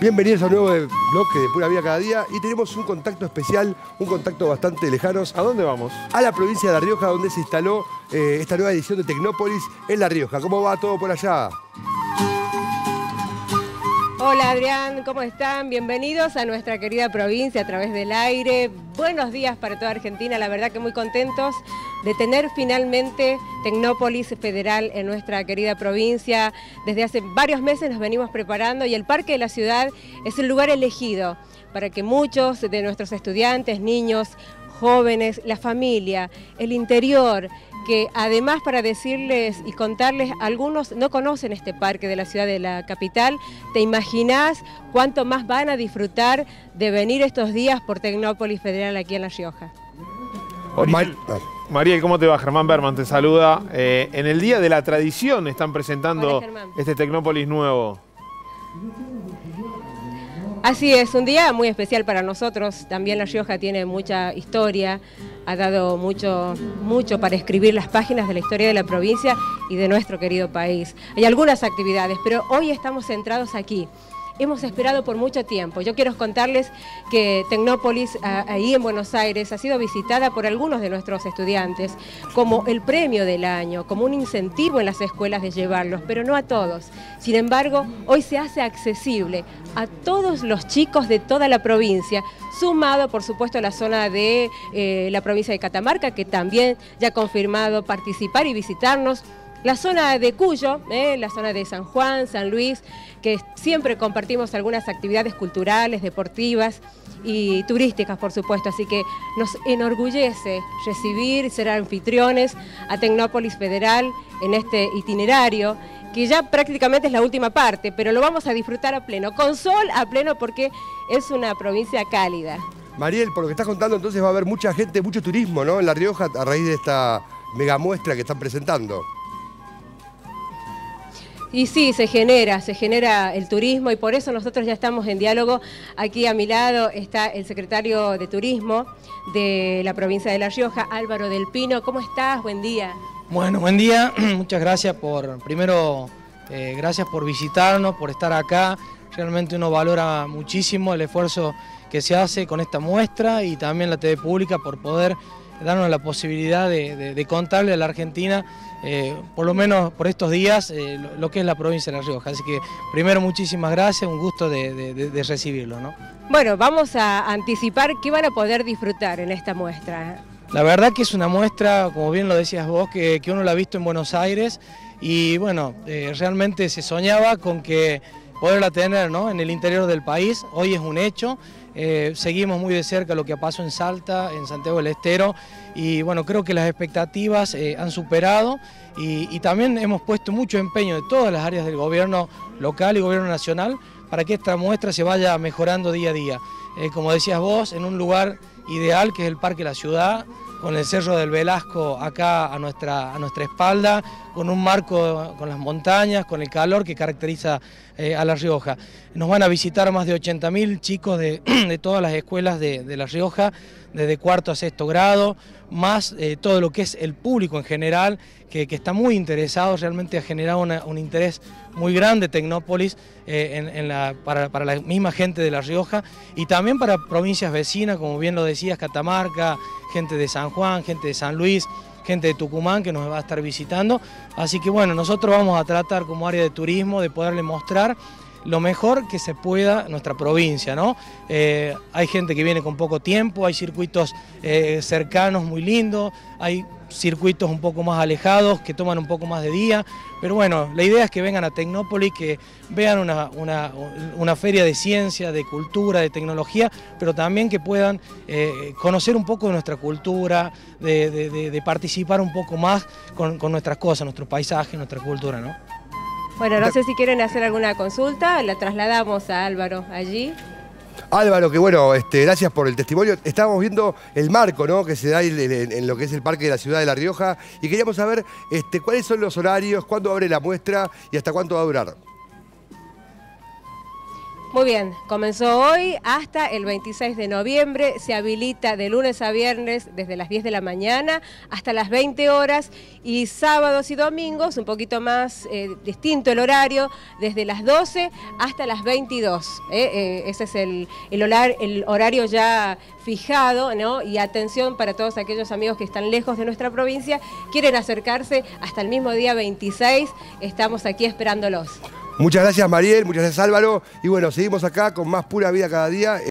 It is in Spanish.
Bienvenidos a un nuevo bloque de Pura Vida Cada Día y tenemos un contacto especial, un contacto bastante lejano. ¿A dónde vamos? A la provincia de La Rioja, donde se instaló esta nueva edición de Tecnópolis en La Rioja. ¿Cómo va todo por allá? Hola Adrián, ¿cómo están? Bienvenidos a nuestra querida provincia a través del aire. Buenos días para toda Argentina, la verdad que muy contentos de tener finalmente Tecnópolis Federal en nuestra querida provincia. Desde hace varios meses nos venimos preparando y el Parque de la Ciudad es el lugar elegido para que muchos de nuestros estudiantes, niños, jóvenes, la familia, el interior, que además para decirles y contarles, algunos no conocen este parque de la ciudad de la capital. ¿Te imaginás cuánto más van a disfrutar de venir estos días por Tecnópolis Federal aquí en La Rioja? Mariel, ¿cómo te va? Germán Berman te saluda. En el Día de la Tradición están presentando este Tecnópolis nuevo. Así es, un día muy especial para nosotros. También La Rioja tiene mucha historia, ha dado mucho para escribir las páginas de la historia de la provincia y de nuestro querido país. Hay algunas actividades, pero hoy estamos centrados aquí. Hemos esperado por mucho tiempo. Yo quiero contarles que Tecnópolis, ahí en Buenos Aires, ha sido visitada por algunos de nuestros estudiantes como el premio del año, como un incentivo en las escuelas de llevarlos, pero no a todos. Sin embargo, hoy se hace accesible a todos los chicos de toda la provincia, sumado, por supuesto, a la zona de la provincia de Catamarca, que también ya ha confirmado participar y visitarnos. La zona de Cuyo, la zona de San Juan, San Luis, que siempre compartimos algunas actividades culturales, deportivas y turísticas, por supuesto. Así que nos enorgullece recibir, ser anfitriones a Tecnópolis Federal en este itinerario, que ya prácticamente es la última parte, pero lo vamos a disfrutar a pleno, con sol a pleno, porque es una provincia cálida. Mariel, por lo que estás contando, entonces va a haber mucha gente, mucho turismo, ¿no?, en La Rioja a raíz de esta mega muestra que están presentando. Y sí, se genera el turismo y por eso nosotros ya estamos en diálogo. Aquí a mi lado está el secretario de Turismo de la provincia de La Rioja, Álvaro del Pino. ¿Cómo estás? Buen día. Bueno, buen día. Muchas gracias gracias por visitarnos, por estar acá. Realmente uno valora muchísimo el esfuerzo que se hace con esta muestra y también la TV Pública por poder darnos la posibilidad de contarle a la Argentina, por lo menos por estos días, lo que es la provincia de La Rioja. Así que primero muchísimas gracias, un gusto de recibirlo, ¿no? Bueno, vamos a anticipar qué van a poder disfrutar en esta muestra. La verdad que es una muestra, como bien lo decías vos, que uno la ha visto en Buenos Aires y bueno, realmente se soñaba con que poderla tener, ¿no?, en el interior del país. Hoy es un hecho. Seguimos muy de cerca lo que pasó en Salta, en Santiago del Estero, y bueno, creo que las expectativas han superado y también hemos puesto mucho empeño de todas las áreas del gobierno local y gobierno nacional para que esta muestra se vaya mejorando día a día. Como decías vos, en un lugar ideal que es el Parque de la Ciudad, con el Cerro del Velasco acá a nuestra espalda, con un marco con las montañas, con el calor que caracteriza a La Rioja. Nos van a visitar más de 80.000 chicos de todas las escuelas de La Rioja, desde cuarto a sexto grado, más todo lo que es el público en general, que está muy interesado, realmente ha generado un interés muy grande Tecnópolis para la misma gente de La Rioja y también para provincias vecinas, como bien lo decías, Catamarca, gente de San Juan, gente de San Luis, gente de Tucumán que nos va a estar visitando. Así que bueno, nosotros vamos a tratar como área de turismo de poderle mostrar lo mejor que se pueda nuestra provincia, ¿no? Hay gente que viene con poco tiempo, hay circuitos cercanos muy lindos, hay circuitos un poco más alejados que toman un poco más de día, pero bueno, la idea es que vengan a Tecnópolis, que vean una feria de ciencia, de cultura, de tecnología, pero también que puedan conocer un poco de nuestra cultura, de participar un poco más con nuestras cosas, nuestro paisaje, nuestra cultura, ¿no? Bueno, no sé si quieren hacer alguna consulta, la trasladamos a Álvaro allí. Álvaro, que bueno, gracias por el testimonio. Estábamos viendo el marco, ¿no?, que se da en lo que es el Parque de la Ciudad de La Rioja y queríamos saber cuáles son los horarios, cuándo abre la muestra y hasta cuánto va a durar. Muy bien, comenzó hoy hasta el 26 de noviembre, se habilita de lunes a viernes desde las 10 de la mañana hasta las 20 horas y sábados y domingos, un poquito más distinto el horario, desde las 12 hasta las 22. Ese es el horario ya fijado, ¿no? Y atención para todos aquellos amigos que están lejos de nuestra provincia, quieren acercarse hasta el mismo día 26, estamos aquí esperándolos. Muchas gracias, Mariel, muchas gracias, Álvaro. Y bueno, seguimos acá con más Pura Vida cada día.